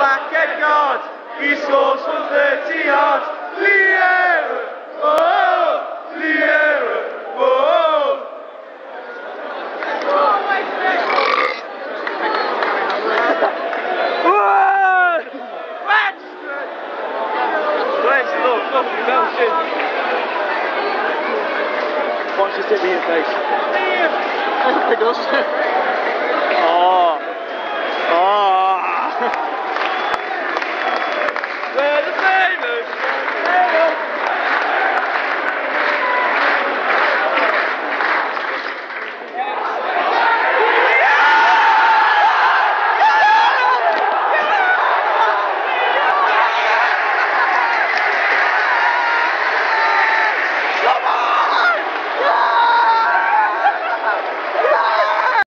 black head guard. He scores from 30 yards. Liera! Oh! Liera! Oh! Watch this hit me in the face.